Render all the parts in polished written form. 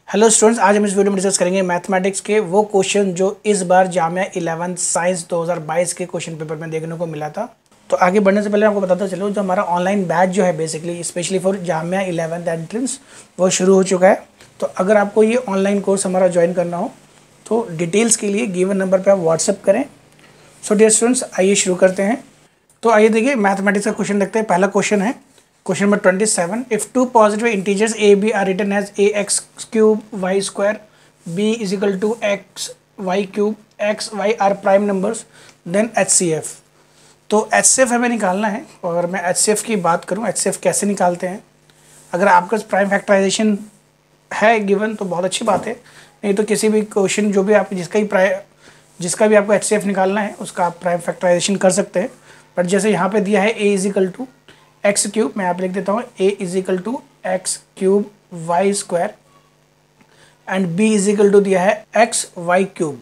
Hello students, आज हम इस वीडियो में डिस्कस करेंगे मैथमेटिक्स के वो क्वेश्चन जो इस बार जामिया 11th साइंस 2022 के क्वेश्चन पेपर में देखने को मिला था। तो आगे बढ़ने से पहले आपको बताता चलो, जो हमारा ऑनलाइन बैच जो है basically specially for Jamia 11th entrance वो शुरू हो चुका है। तो अगर आपको ये ऑनलाइन कोर्स हमारा ज्वाइन करना हो तो डिटेल्स के लिए गिवन नंबर पर आप व्हाट्सअप करें। सो डियर स्टूडेंट्स, आइए शुरू करते हैं। तो आइए देखिए मैथमेटिक्स का क्वेश्चन देखते हैं। पहला क्वेश्चन है question number 27। If two positive integers A B are written as A X cube Y square B is equal to X Y cube X Y are prime numbers then H C F. तो H C F हमें निकालना है। और अगर मैं H C F की बात करूँ, एच सी एफ कैसे निकालते हैं, अगर आपका प्राइम फैक्टराइजेशन है गिवन तो बहुत अच्छी बात है, नहीं तो किसी भी क्वेश्चन जो भी आप जिसका भी आपको एच सी एफ निकालना है उसका आप प्राइम फैक्टराइजेशन कर सकते हैं। बट जैसे यहाँ पे दिया है A is equal to X cube, मैं यहाँ पे लिख देता हूँ A is equal to X cube Y square and B is equal to दिया है एक्स वाई क्यूब।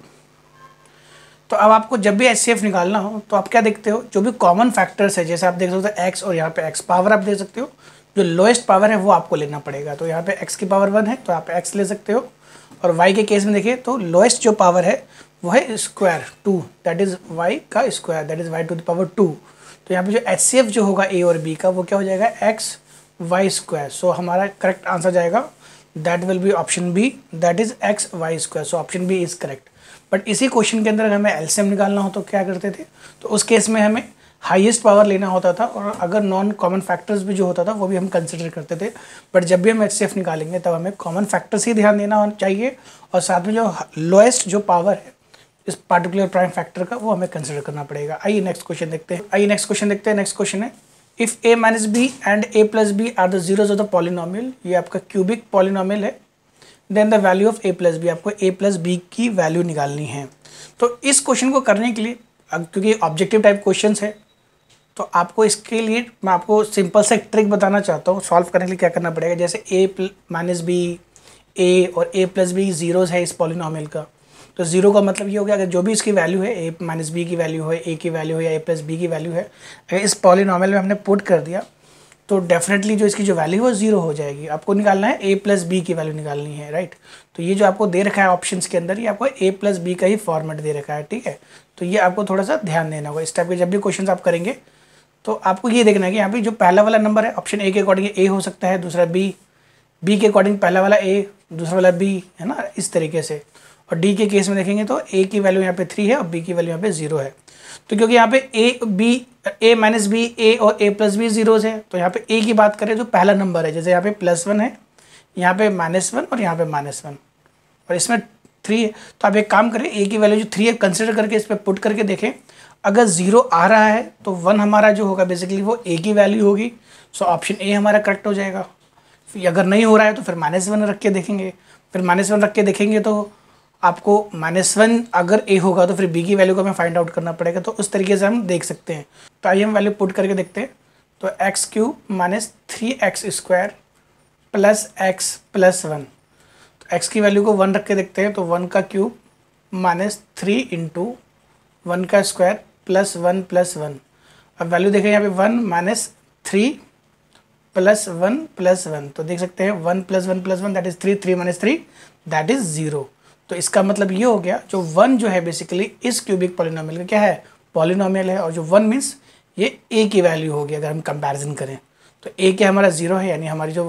तो अब आपको जब भी एच सी एफ निकालना हो तो आप क्या देखते हो, जो भी कॉमन फैक्टर्स है, जैसे आप देख सकते हो एक्स और यहाँ पे एक्स पावर आप देख सकते हो, जो लोएस्ट पावर है वो आपको लेना पड़ेगा। तो यहाँ पे एक्स की पावर 1 है तो आप एक्स ले सकते हो। और वाई के केस में देखिए तो लोएस्ट जो पावर है वो है स्क्वायर 2, दैट इज वाई का square, that is Y to the power 2। तो यहाँ पे जो एच सी एफ जो होगा ए और बी का वो क्या हो जाएगा, एक्स वाई स्क्वायर। सो हमारा करेक्ट आंसर जाएगा that will be option B, that is X Y square. So option B is correct. But इसी क्वेश्चन के अंदर अगर हमें एलसीएम निकालना हो तो क्या करते थे, तो उस केस में हमें हाईएस्ट पावर लेना होता था और अगर नॉन कॉमन फैक्टर्स भी जो होता था वो भी हम कंसिडर करते थे। बट जब भी हम एच सी एफ निकालेंगे तब हमें कॉमन फैक्टर्स ही ध्यान देना चाहिए और साथ में जो लोएस्ट जो पावर है इस पार्टिकुलर प्राइम फैक्टर का वो हमें कंसिडर करना पड़ेगा। आइए नेक्स्ट क्वेश्चन देखते हैं। नेक्स्ट क्वेश्चन है if a minus B and a plus B are the zeros of the polynomial, ये आपका क्यूबिक पॉलिनोमियल है, then the value of a plus B, आपको a प्लस बी की वैल्यू निकालनी है। तो इस क्वेश्चन को करने के लिए, क्योंकि ऑब्जेक्टिव टाइप क्वेश्चन है, तो आपको इसके लिए मैं आपको सिंपल सा एक ट्रिक बताना चाहता हूँ। सॉल्व करने के लिए क्या करना पड़ेगा, जैसे a माइनस बी a और a प्लस बी जीरोज है इस पॉलिनोमियल का, तो जीरो का मतलब ये हो गया अगर जो भी इसकी वैल्यू है a माइनस बी की वैल्यू है, a की वैल्यू है या a प्लस बी की वैल्यू है, अगर इस पॉलिनोमियल में हमने पुट कर दिया तो डेफिनेटली जो इसकी जो वैल्यू है वो जीरो हो जाएगी। आपको निकालना है a प्लस बी की वैल्यू निकालनी है, राइट। तो ये जो आपको दे रखा है ऑप्शंस के अंदर, ये आपको a प्लस बी का ही फॉर्मेट दे रखा है, ठीक है। तो ये आपको थोड़ा सा ध्यान देना होगा। इस टाइप के जब भी क्वेश्चन आप करेंगे तो आपको ये देखना है कि यहाँ पे जो पहला वाला नंबर है ऑप्शन ए के अकॉर्डिंग ए हो सकता है, दूसरा बी के अकॉर्डिंग पहला वाला ए, दूसरा वाला बी, है ना, इस तरीके से। और डी के केस में देखेंगे तो ए की वैल्यू यहाँ पे 3 है और बी की वैल्यू यहाँ पे 0 है। तो क्योंकि यहाँ पे ए माइनस बी ए और ए प्लस बी जीरोज है, तो यहाँ पे ए की बात करें तो पहला नंबर है, जैसे यहाँ पे +1 है, यहाँ पे -1 और यहाँ पे -1 और इसमें 3 है। तो आप एक काम करें, ए की वैल्यू जो 3 है कंसिडर करके इस पर पुट करके देखें। अगर 0 आ रहा है तो 1 हमारा जो होगा बेसिकली वो ए की वैल्यू होगी। सो ऑप्शन ए हमारा करेक्ट हो जाएगा। अगर नहीं हो रहा है तो फिर -1 रख के देखेंगे, फिर -1 रख के देखेंगे तो आपको -1 अगर ए होगा तो फिर बी की वैल्यू को हमें फाइंड आउट करना पड़ेगा। तो उस तरीके से हम देख सकते हैं। तो आइए हम वैल्यू पुट करके देखते हैं। तो X cube minus 3x square plus X plus 1, तो एक्स की वैल्यू को 1 रख के देखते हैं। तो 1 का क्यूब माइनस 3 इंटू 1 का स्क्वायर प्लस 1 प्लस 1। अब वैल्यू देखें यहाँ पे 1 माइनस 3 प्लस 1 प्लस 1, तो देख सकते हैं 1 plus 1 plus 1 that is 3, 3 minus 3 that is 0। तो इसका मतलब ये हो गया जो 1 जो है बेसिकली इस क्यूबिक पॉलिनोमियल का क्या है, पॉलिनोमियल है। और जो 1 मीन्स ये a की वैल्यू होगी अगर हम कंपैरिजन करें। तो a क्या हमारा 0 है, यानी हमारी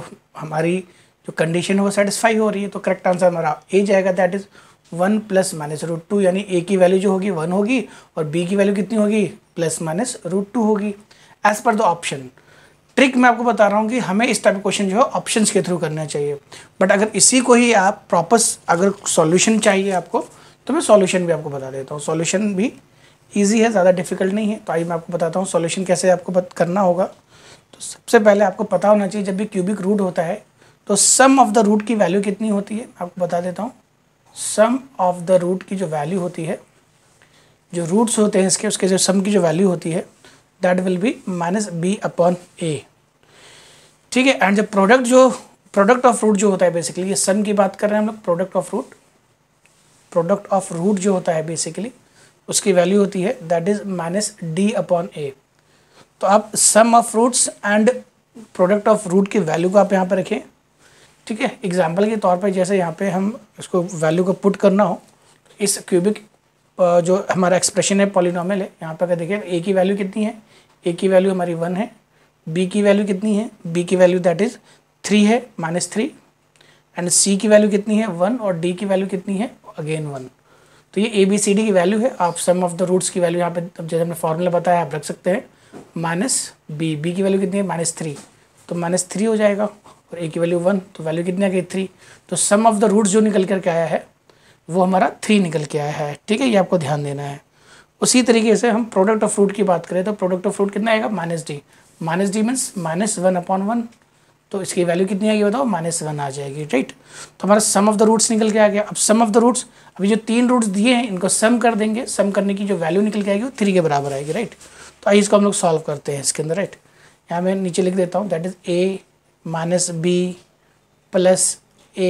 जो कंडीशन है वो सेटिस्फाई हो रही है। तो करेक्ट आंसर हमारा a जाएगा, दैट इज 1 प्लस माइनस √2, यानी a की वैल्यू जो होगी 1 होगी और b की वैल्यू कितनी होगी, प्लस माइनस √2 होगी as per the option. Trick मैं आपको बता रहा हूँ कि हमें इस टाइप के क्वेश्चन जो है ऑप्शंस के थ्रू करना चाहिए। बट अगर इसी को ही आप प्रॉपर अगर सॉल्यूशन चाहिए आपको तो मैं सॉल्यूशन भी आपको बता देता हूँ। सॉल्यूशन भी इजी है, ज़्यादा डिफिकल्ट नहीं है। तो आइए मैं आपको बताता हूँ सॉल्यूशन कैसे आपको करना होगा। तो सबसे पहले आपको पता होना चाहिए जब भी क्यूबिक रूट होता है तो सम ऑफ द रूट की वैल्यू कितनी होती है, आपको बता देता हूँ। सम ऑफ द रूट की जो वैल्यू होती है, जो रूट्स होते हैं इसके, उसके जो सम की जो वैल्यू होती है दैट विल बी -b/a, ठीक है। एंड जब प्रोडक्ट ऑफ रूट जो होता है बेसिकली, ये सम की बात कर रहे हैं हम लोग, प्रोडक्ट ऑफ रूट जो होता है बेसिकली उसकी वैल्यू होती है दैट इज -d/a। तो आप sum of roots and product of root की वैल्यू को आप यहाँ पर रखें, ठीक है, एग्जाम्पल के तौर पर जैसे यहाँ पे हम इसको वैल्यू को पुट करना हो, इस क्यूबिक जो हमारा एक्सप्रेशन है पॉलिनोमियल है, यहाँ पर अगर देखिए ए की वैल्यू कितनी है, ए की वैल्यू हमारी 1 है, बी की वैल्यू कितनी है, बी की वैल्यू दैट इज़ 3 है -3, एंड सी की वैल्यू कितनी है 1, और डी की वैल्यू कितनी है अगेन 1। तो ये ए बी सी डी की वैल्यू है। आप सम ऑफ द रूट्स की वैल्यू यहाँ पे जैसे हमने फॉर्मूला बताया आप रख सकते हैं, -b की वैल्यू कितनी है -3, तो -3 हो जाएगा, और ए की वैल्यू 1, तो वैल्यू कितनी आ गई 3। तो सम ऑफ द रूट्स जो निकल करके आया है वो हमारा 3 निकल के आया है। ठीक है, ये आपको ध्यान देना है। उसी तरीके से हम प्रोडक्ट ऑफ फ्रूट की बात करें तो प्रोडक्ट ऑफ फ्रूट कितना आएगा -d, -d मीन्स -1/1, तो इसकी वैल्यू कितनी आएगी बताओ -1 आ जाएगी, राइट। तो हमारा सम ऑफ द रूट्स निकल के आ गया। अब सम ऑफ द रूट्स, अभी जो 3 रूट्स दिए हैं इनको सम कर देंगे, सम करने की जो वैल्यू निकल के आएगी वो 3 के बराबर आएगी, राइट। तो आइए इसको हम लोग सॉल्व करते हैं इसके अंदर, राइट। यहाँ मैं नीचे लिख देता हूँ, that is a - b plus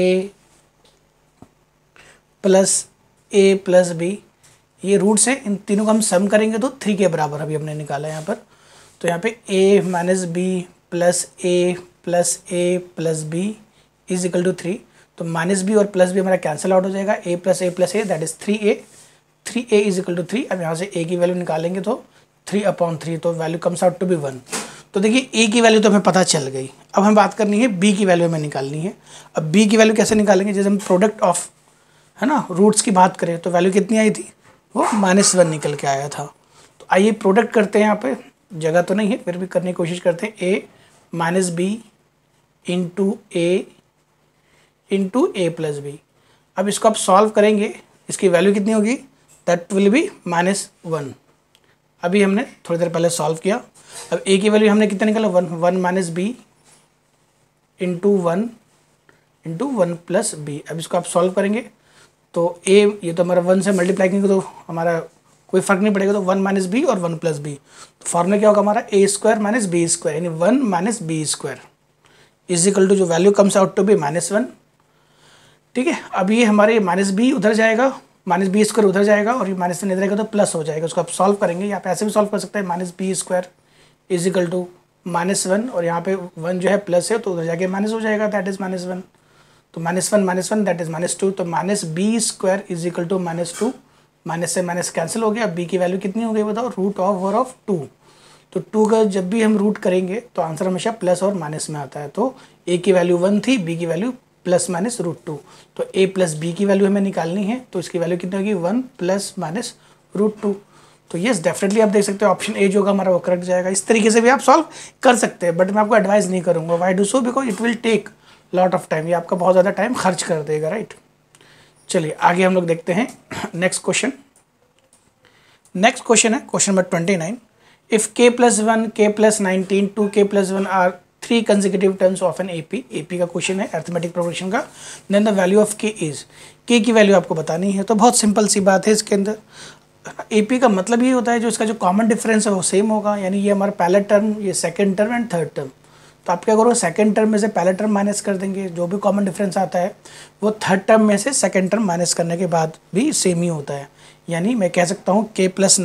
a plus b, ये रूट्स है, इन तीनों को हम सम करेंगे तो 3 के बराबर अभी हमने निकाला है यहाँ पर। तो यहाँ पे a - b plus a plus b is equal to 3, तो -b और +b हमारा कैंसिल आउट हो जाएगा, a plus a that is 3a is equal to 3। अब यहाँ से a की वैल्यू निकालेंगे तो 3/3, तो value comes out to be 1। तो देखिए a की वैल्यू तो हमें पता चल गई, अब हमें बात करनी है b की वैल्यू हमें निकालनी है। अब b की वैल्यू कैसे निकालेंगे, जैसे हम प्रोडक्ट ऑफ है ना रूट्स की बात करें तो वैल्यू कितनी आई थी, वो -1 निकल के आया था। तो आइए प्रोडक्ट करते हैं, यहाँ पे जगह तो नहीं है फिर भी करने की कोशिश करते हैं, a - b into a plus b। अब इसको आप सॉल्व करेंगे, इसकी वैल्यू कितनी होगी, दैट विल बी -1। अभी हमने थोड़ी देर पहले सॉल्व किया। अब a की वैल्यू हमने कितना निकाला 1 b इंटू 1 प्लस b। अब इसको आप सॉल्व करेंगे तो a ये तो हमारा 1 से मल्टीप्लाई करेंगे तो हमारा कोई फर्क नहीं पड़ेगा, तो 1 - b और 1 प्लस b। तो फॉर्मूला क्या होगा हमारा a² - b² यानी 1 - b² इज इक्वल टू जो value comes out to be -1। ठीक है, अब ये हमारे -b उधर जाएगा, -b² उधर जाएगा, और ये -1 इधर आएगा तो प्लस हो जाएगा। उसको आप सॉल्व करेंगे, यहाँ पे ऐसे भी सॉल्व कर सकते हैं, -b² इज इक्वल टू -1, और यहाँ पे 1 जो है प्लस है तो उधर जाके माइनस हो जाएगा, दैट इज -1। तो -1 दैट इज -2, तो -b² is equal to -2, minus से माइनस कैंसिल हो गया। b की वैल्यू कितनी हो गई बताओ, √2। तो 2 का जब भी हम रूट करेंगे तो आंसर हमेशा प्लस और माइनस में आता है। तो a की वैल्यू 1 थी, b की वैल्यू +- √2, तो a प्लस b की वैल्यू हमें निकालनी है, तो इसकी वैल्यू कितनी होगी 1 +- √2। तो यस डेफिनेटली आप देख सकते हो ऑप्शन ए जो होगा हमारा वो करेक्ट जाएगा। इस तरीके से भी आप सॉल्व कर सकते हैं, बट मैं आपको एडवाइस नहीं करूँगा। Why do so, because it will take lot of time, ये आपका बहुत ज़्यादा टाइम खर्च कर देगा, राइट। चलिए आगे हम लोग देखते हैं नेक्स्ट क्वेश्चन। नेक्स्ट क्वेश्चन है question number 29। If k + 1, k + 19, 2k + 1 are 3 consecutive terms of an AP का क्वेश्चन है अरिथमेटिक प्रोग्रेशन का, then the value of k is, k की वैल्यू आपको बतानी है। तो बहुत सिंपल सी बात है, इसके अंदर AP का मतलब ये होता है जो इसका जो कॉमन डिफरेंस है वो सेम होगा, यानी ये हमारा पहला टर्म, ये second term and third term. तो आप क्या करो, सेकंड टर्म में से पहला टर्म माइनस कर देंगे, जो भी कॉमन डिफरेंस आता है वो थर्ड टर्म में से सेकंड टर्म माइनस करने के बाद भी सेम ही होता है। यानी मैं कह सकता हूँ k +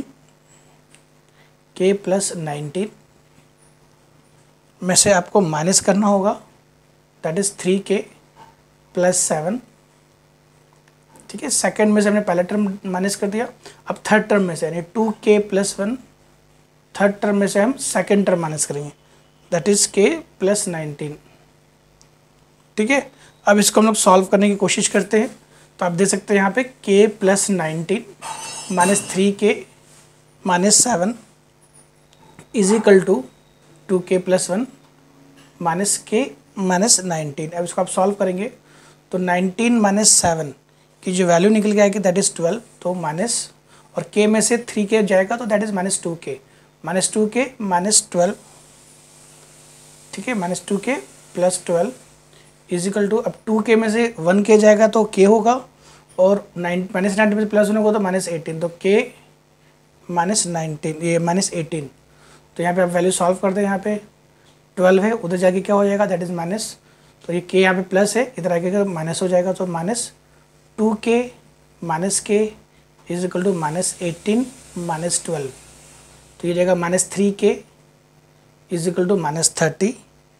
19 में से आपको माइनस करना होगा, दैट इज़ 3k + 7। ठीक है, सेकंड में से हमने पहला टर्म माइनस कर दिया। अब थर्ड टर्म में से यानी 2k + 1, थर्ड टर्म में से हम सेकंड टर्म माइनस करेंगे, दैट इज़ k + 19। ठीक है, अब इसको हम लोग सॉल्व करने की कोशिश करते हैं। तो आप देख सकते हैं यहाँ पे k + 19 - 3k - 7 is equal to 2k + 1 - k - 19। अब इसको आप सॉल्व करेंगे तो 19 - 7 की जो वैल्यू निकल के आएगी दैट इज़ 12, तो माइनस और k में से 3k जाएगा तो दैट इज़ -2k - 12। ठीक है, -2k + 12 इज इक्वल टू, अब 2k में से 1k जाएगा तो k होगा, और -19 में से प्लस होने को तो -18, तो k - 19 ये -18। तो यहाँ पे आप वैल्यू सॉल्व कर दें, यहाँ पे 12 है, उधर जाके क्या हो जाएगा दैट इज़ माइनस, तो ये k यहाँ पे प्लस है, इधर आके माइनस हो जाएगा, तो -2k - k is equal to -18 - 12, तो ये जाएगा -3k इज इक्वल टू -30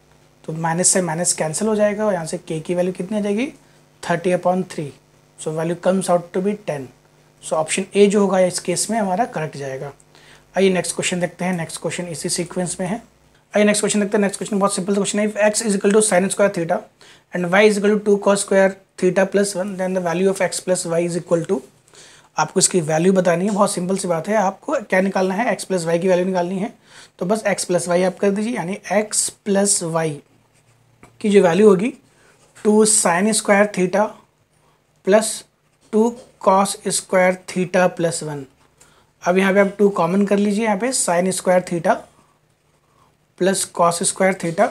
तो माइनस से माइनस कैंसिल हो जाएगा और यहाँ से k की वैल्यू कितनी आ जाएगी 30/3। So value comes out to be 10। So option A जो होगा इस केस में हमारा करेक्ट जाएगा। आइए नेक्स्ट क्वेश्चन देखते हैं। नेक्स्ट क्वेश्चन इसी सीक्वेंस में है। आइए नेक्स्ट क्वेश्चन देखते हैं। नेक्स्ट क्वेश्चन बहुत सिंपल क्वेश्चन है। If x is equal to sine square theta and y is equal to 2 cos square theta plus 1 then the value of x plus Y is equal to, आपको इसकी value बतानी है। बहुत simple सी बात है, आपको क्या निकालना है, x प्लस वाई की वैल्यू निकालनी है। तो बस x प्लस वाई आप कर दीजिए, यानी x प्लस वाई की जो वैल्यू होगी 2 sine square theta plus 2 cos square theta plus 1। अब यहाँ पे आप 2 कॉमन कर लीजिए, यहाँ पे sine square theta plus cos square theta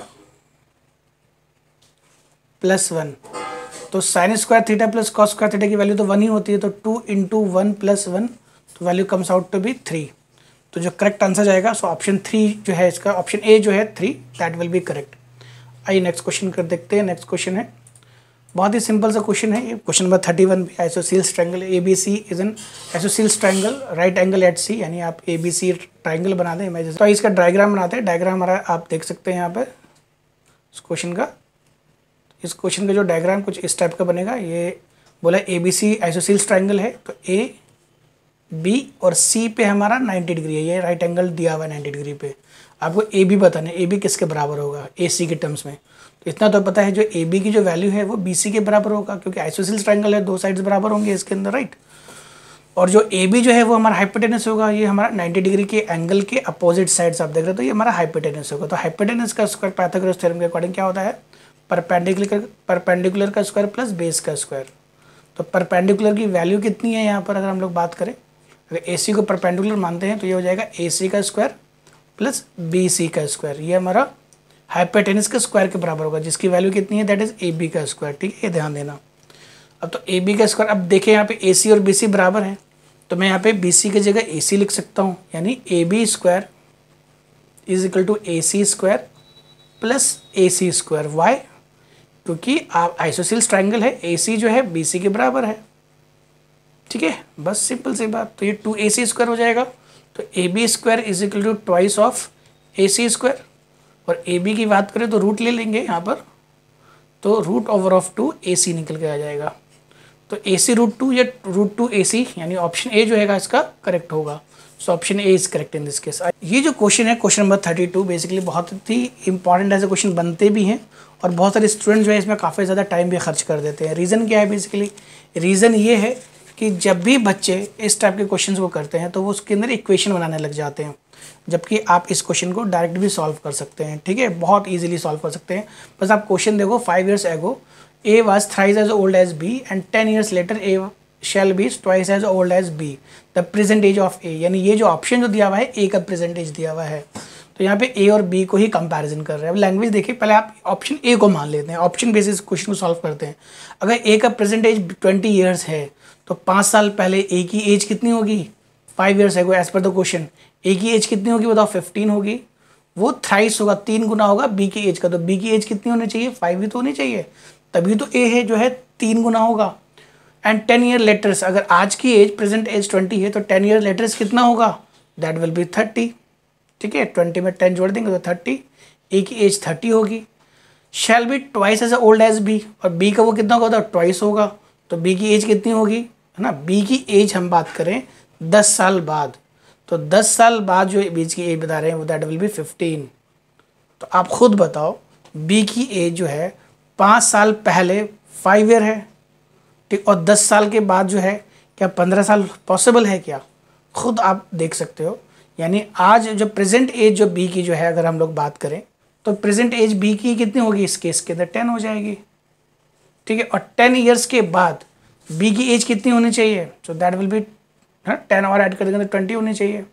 plus 1। तो sine square theta plus cos square theta की वैल्यू तो 1 ही होती है, तो 2 इंटू 1 प्लस 1, तो value comes out to be 3। तो जो करेक्ट आंसर जाएगा सो ऑप्शन 3 जो है इसका, ऑप्शन ए जो है 3, दैट विल बी करेक्ट। आइए नेक्स्ट क्वेश्चन कर देखते हैं। नेक्स्ट क्वेश्चन है बहुत ही सिंपल सा क्वेश्चन है ये, क्वेश्चन नंबर 31 भी। Isosceles triangle ABC is an isosceles triangle right angle at C, यानी आप ABC ट्रायंगल बना दें इमेज। तो इसका डायग्राम बनाते हैं। डायग्राम हमारा आप देख सकते हैं यहाँ पर इस क्वेश्चन का। इस क्वेश्चन का जो डायग्राम कुछ इस टाइप का बनेगा। ये बोला ABC आइसोसेलेस ट्रायंगल है, तो A B और C पे हमारा 90 डिग्री है, ये राइट एंगल दिया हुआ है 90 डिग्री पे। आपको AB बताना है, AB किसके बराबर होगा AC के टर्म्स में। तो इतना तो पता है जो AB की जो वैल्यू है वो BC के बराबर होगा, क्योंकि आइसोसेलेस ट्रायंगल है, दो साइड्स बराबर होंगे इसके अंदर, राइट। और जो AB जो है वो हमारा हाइपोटेनस होगा, ये हमारा 90 डिग्री के एंगल के अपोजिट साइड्स आप देख रहे हो, तो ये हमारा हाइपोटेनस होगा। तो हाइपोटेनस का स्क्वायर पाइथागोरस थ्योरम के अकॉर्डिंग क्या होता है, परपेंडिकुलर का स्क्वायर प्लस बेस का स्क्वायर। तो परपेंडिकुलर की वैल्यू कितनी है यहाँ पर अगर हम लोग बात करें, अगर AC को परपेंडिकुलर मानते हैं तो ये हो जाएगा AC का स्क्वायर प्लस BC का स्क्वायर। ये हमारा हाइपोटेनस के स्क्वायर के बराबर होगा, जिसकी वैल्यू कितनी है, दैट इज AB का स्क्वायर। ठीक है, ये ध्यान देना। अब तो AB का स्क्वायर, अब देखें यहाँ पे AC और BC बराबर है, तो मैं यहाँ पे BC की जगह AC लिख सकता हूँ, यानी AB square is equal to AC square plus AC square. Why, क्योंकि आप आइसोसेलेस ट्रायंगल है, AC जो है BC के बराबर है। ठीक है, बस सिंपल सी बात। तो ये 2AC स्क्वायर हो जाएगा, तो AB square is equal to twice of AC square. और AB की बात करें तो रूट ले लेंगे यहाँ पर, तो रूट ओवर ऑफ 2 AC निकल के आ जाएगा। तो AC रूट 2 या रूट 2 AC, यानी ऑप्शन ए जो है इसका करेक्ट होगा। So option A is correct in this case. ये जो क्वेश्चन है क्वेश्चन नंबर 32 बेसिकली बहुत ही इंपॉर्टेंट ऐसे क्वेश्चन बनते भी हैं, और बहुत सारे स्टूडेंट जो है इसमें काफ़ी ज़्यादा टाइम भी खर्च कर देते हैं। रीज़न क्या है बेसिकली, रीज़न ये है कि जब भी बच्चे इस टाइप के क्वेश्चंस को करते हैं तो वो उसके अंदर इक्वेशन बनाने लग जाते हैं, जबकि आप इस क्वेश्चन को डायरेक्ट भी सॉल्व कर सकते हैं। ठीक है, बहुत इजीली सॉल्व कर सकते हैं। बस आप क्वेश्चन देखो, 5 years ago A was thrice as old as B and 10 years later A shall be twice as old as B, the present age of A। यानी ये जो ऑप्शन जो दिया हुआ है A का प्रेजेंट एज दिया हुआ है, तो यहाँ पे A और B को ही कंपैरिजन कर रहे हैं। अब लैंग्वेज देखिए, पहले आप ऑप्शन A को मान लेते हैं, ऑप्शन बेसिस क्वेश्चन को सॉल्व करते हैं। अगर A का प्रेजेंट एज 20 years है, तो 5 साल पहले A की एज कितनी होगी, 5 years ago as per the question A की एज कितनी होगी बताओ, 15 होगी। वो थ्राइस होगा, 3 गुना होगा B की एज का, तो B की एज कितनी होनी चाहिए, 5 ही तो होनी चाहिए, तभी तो A है जो है 3 गुना होगा। एंड 10 year लेटर्स, अगर आज की एज प्रेजेंट एज 20 है, तो 10 year लेटर्स कितना होगा, दैट विल बी 30। ठीक है, 20 में 10 जोड़ देंगे तो 30, A की एज 30 होगी। Shall be twice as old as B, और B का वो कितना होगा, ट्वाइस होगा, तो B की एज कितनी होगी, है ना। B की एज हम बात करें 10 साल बाद, तो 10 साल बाद जो बीच की एज बता रहे हैं वो दैट विल बी 15। तो आप खुद बताओ B की एज जो है 5 साल पहले 5 year है, ठीक, और 10 साल के बाद जो है क्या 15 साल पॉसिबल है क्या, खुद आप देख सकते हो। यानी आज जो प्रेजेंट एज जो B की जो है अगर हम लोग बात करें, तो प्रेजेंट एज B की कितनी होगी, इस केस के अंदर 10 हो जाएगी। ठीक है, और 10 years के बाद B की एज कितनी होनी चाहिए, सो दैट विल बी 10 और ऐड कर देंगे तो 20 होनी चाहिए।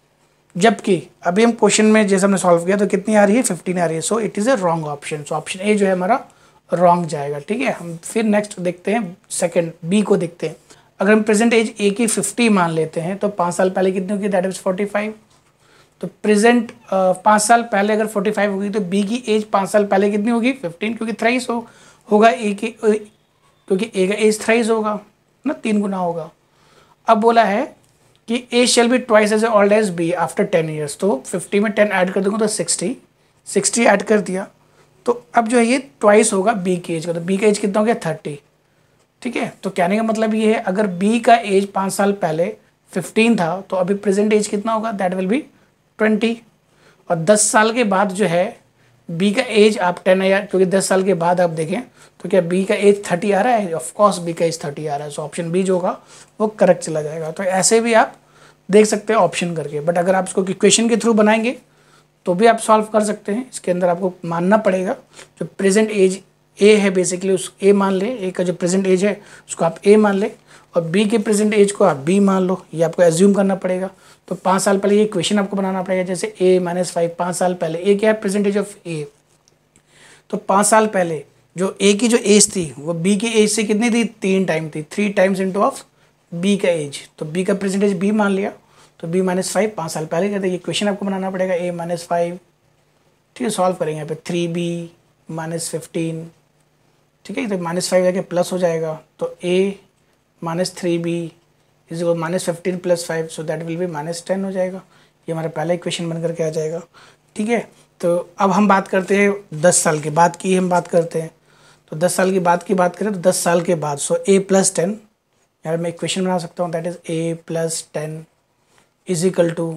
जबकि अभी हम क्वेश्चन में जैसे हमने सॉल्व किया तो कितनी आ रही है, 15 आ रही है। So it is a wrong option. So option A जो है हमारा रॉन्ग जाएगा। ठीक है, हम फिर नेक्स्ट देखते हैं, सेकंड B को देखते हैं। अगर हम प्रेजेंट एज A की 50 मान लेते हैं, तो 5 साल पहले कितनी होगी, दैट इज 45। तो प्रेजेंट 5 साल पहले अगर 45 होगी, तो B की एज 5 साल पहले कितनी होगी, 15, क्योंकि थ्राइस होगा A की, क्योंकि A का एज थ्राइस होगा ना, 3 गुना होगा। अब बोला है कि A shall be twice as old as B after 10 years, तो 50 में 10 ऐड कर दूंगा तो 60 ऐड कर दिया, तो अब जो है ये ट्वाइस होगा बी की एज का, तो बी का एज कितना हो गया 30, ठीक है। तो कहने का मतलब ये है अगर बी का एज 5 साल पहले 15 था तो अभी प्रेजेंट एज कितना होगा, दैट विल बी 20। और 10 साल के बाद जो है बी का एज आप 10 है यार, क्योंकि 10 साल के बाद आप देखें तो क्या बी का एज 30 आ रहा है, ऑफकोर्स बी का एज 30 आ रहा है, सो ऑप्शन बी जो होगा वो करेक्ट चला जाएगा। तो ऐसे भी आप देख सकते हैं ऑप्शन करके, बट अगर आप इसको इक्वेशन के थ्रू बनाएंगे तो भी आप सॉल्व कर सकते हैं। इसके अंदर आपको मानना पड़ेगा जो प्रेजेंट एज ए है बेसिकली उस ए मान ले, ए का जो प्रेजेंट एज है उसको आप ए मान ले और बी के प्रेजेंट एज को आप बी मान लो, ये आपको एज्यूम करना पड़ेगा। तो 5 साल पहले ये इक्वेशन आपको बनाना पड़ेगा, जैसे ए माइनस 5 5 साल पहले, ए क्या है प्रेजेंट एज ऑफ ए, तो 5 साल पहले जो ए की जो एज थी वो बी की एज से कितनी थी 3 टाइम थी, 3 टाइम्स इंटू ऑफ बी का एज, तो बी का प्रेजेंट एज बी मान लिया, तो बी माइनस 5 5 साल पहले कहते हैं, ये क्वेश्चन आपको बनाना पड़ेगा ए माइनस 5, ठीक है। सॉल्व करेंगे यहाँ पे 3b माइनस 15, ठीक है, तो माइनस 5 जाके प्लस हो जाएगा, तो a minus 3b is equal minus 15 plus 5, so that will be minus 10 हो जाएगा। ये हमारा पहला इक्वेशन बन करके आ जाएगा, ठीक है। तो अब हम बात करते हैं 10 साल के बाद की, हम बात करते हैं तो 10 साल की बात करें तो 10 साल के बाद, सो a प्लस 10, यार मैं इक्वेशन बना सकता हूँ, that is a plus 10 is equal to,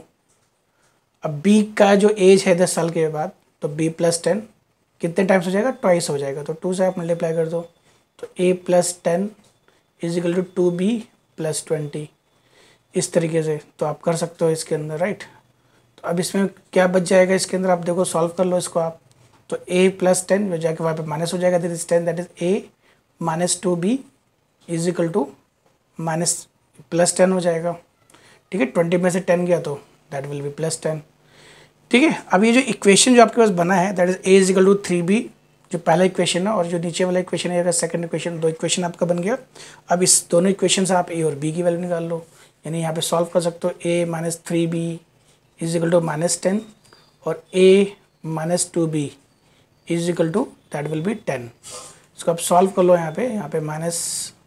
अब b का जो एज है 10 साल के बाद, तो b प्लस 10 कितने टाइम्स हो जाएगा, ट्वाइस हो जाएगा, तो 2 से आप मल्टीप्लाई कर दो, तो a plus 10 is equal to 2b plus 20, इस तरीके से तो आप कर सकते हो इसके अंदर, राइट। तो अब इसमें क्या बच जाएगा, इसके अंदर आप देखो सॉल्व कर लो इसको आप, तो a प्लस 10 जो जाके वहाँ पे माइनस हो जाएगा, that is 10, that is a minus 2b is equal to minus plus 10 हो जाएगा, ठीक है। 20 में से 10 गया तो दैट विल बी प्लस 10, ठीक है। अब ये जो इक्वेशन जो आपके पास बना है that is a is equal to 3b, जो पहला इक्वेशन है, और जो नीचे वाला इक्वेशन है सेकंड इक्वेशन, दो इक्वेशन आपका बन गया। अब इस दोनों इक्वेशन से आप a और b की वैल्यू निकाल लो, यानी यहाँ पे सॉल्व कर सकते हो, a minus 3b is equal to minus 10 और a minus 2b is equal to that will be 10। इसको आप सॉल्व कर लो, यहाँ पे माइनस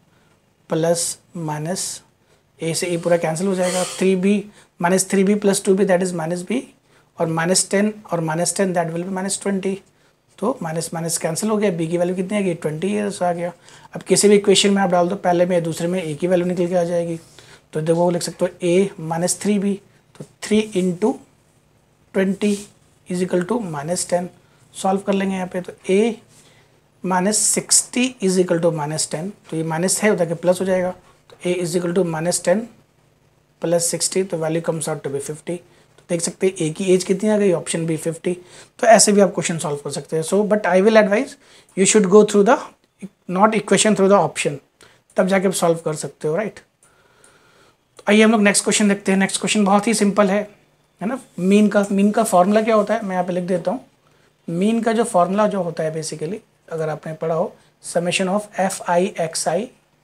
प्लस माइनस a से a पूरा कैंसिल हो जाएगा, 3b minus 3b plus 2b that is minus b, और माइनस 10 और minus 10 that will be minus 20, तो माइनस माइनस कैंसिल हो गया, b की वैल्यू कितनी आ गई 20 ईयर्स आ गया। अब किसी भी इक्वेशन में आप डाल दो, पहले में दूसरे में a की वैल्यू निकल के आ जाएगी, तो देखो वो लिख सकते हो a माइनस 3b, तो 3 into 20 is equal to minus 10, solve कर लेंगे यहाँ पे, तो a minus 60 is equal to minus 10, तो ये माइनस है उधर के प्लस हो जाएगा, तो a is equal to minus 10 plus 60, तो value comes out to be 50। तो देख सकते हैं a की एज कितनी आ गई, ऑप्शन बी 50। तो ऐसे भी आप क्वेश्चन सॉल्व कर सकते हैं। So but I will advise you should go through the not equation through the option, तब जाके आप सॉल्व कर सकते हो, राइट। तो आइए हम लोग नेक्स्ट क्वेश्चन देखते हैं। नेक्स्ट क्वेश्चन बहुत ही सिंपल है ना। मीन का फॉर्मूला क्या होता है, मैं यहाँ पे लिख देता हूँ। मीन का जो फॉर्मूला जो होता है बेसिकली, अगर आपने पढ़ा हो, summation of fi(xi)